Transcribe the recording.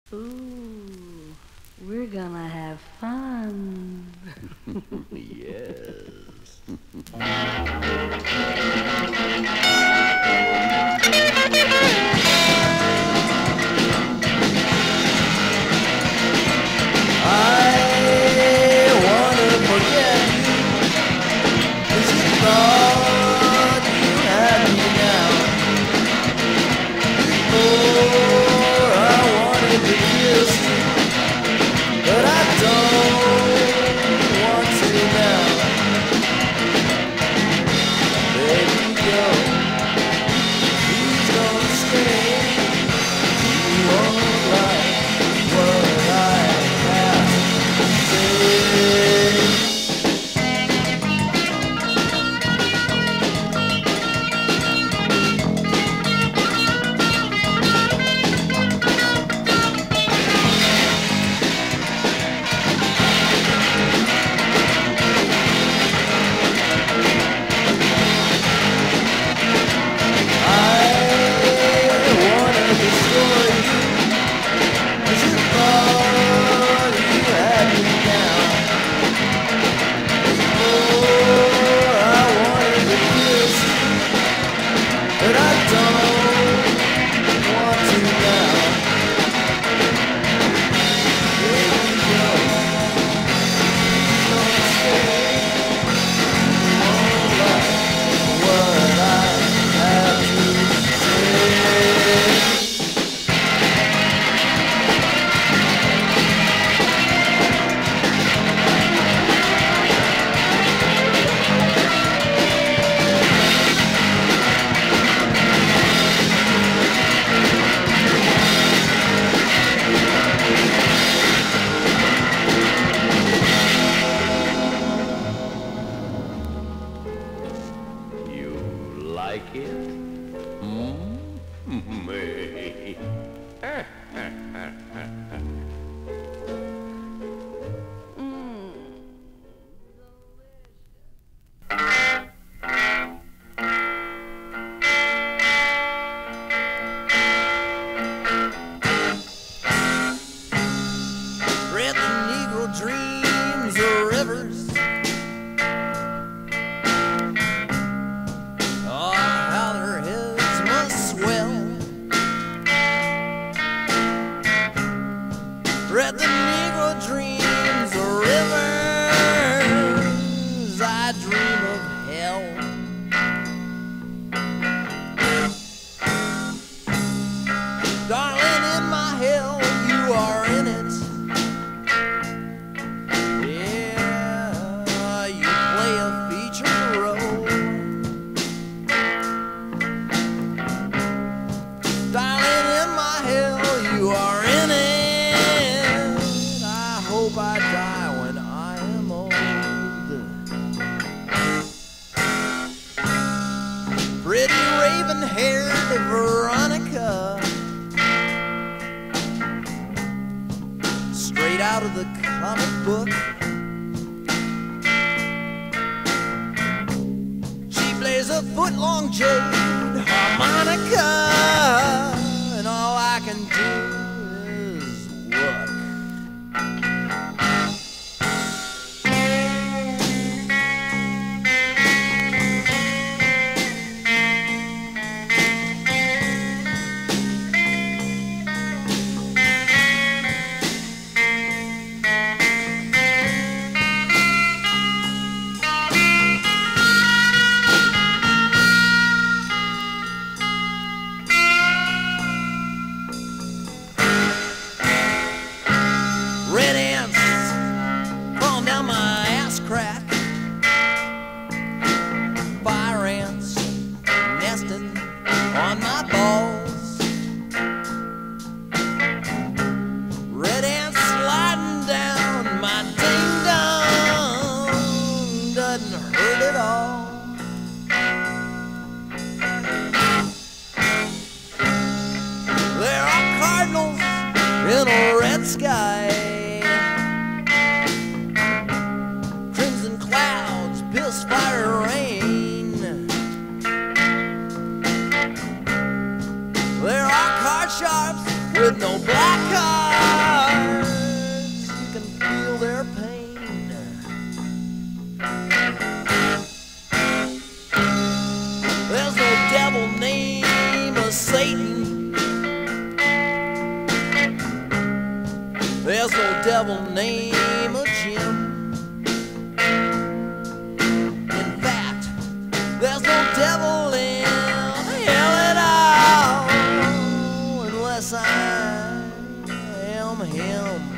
Ooh, we're gonna have fun. Yes. I wanna forget you, 'cause you thought you had me now. Before I wanted to kiss you, but I don't want to now. Baby, go, please don't stay. You won't like what I have to say. But I don't want to now. Baby, go, don't stay. You won't like what I have to say. You like it? Me. Read the Negro dreams of rivers. Oh, how their heads must swell. Read the Negro dreams of rivers. I dream of hell. Darling, in my hell, you are in it. Yeah, you play a featured role. Darling, in my hell, you are in it. I hope I die when I am old. Pretty raven-haired Veronica, straight out of the comic book. She plays a foot-long jade harmonica, and all I can do is look. Red ants crawling down my ass crack. Fire ants nesting on my balls. Red ants sliding down my ding dong. Doesn't hurt at all. There are cardinals in a red sky. Crimson clouds, piss fire rain. There are card sharps with no black card. devil named Jim. In fact, there's no devil in hell at all unless I am him.